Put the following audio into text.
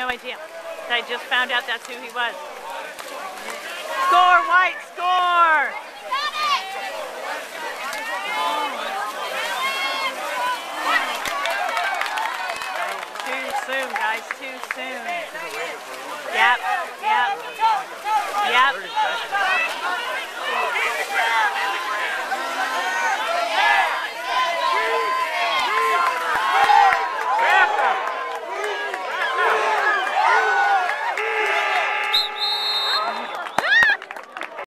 no idea. I just found out that's who he was. Score, White, score! Too soon, guys, too soon. Yep.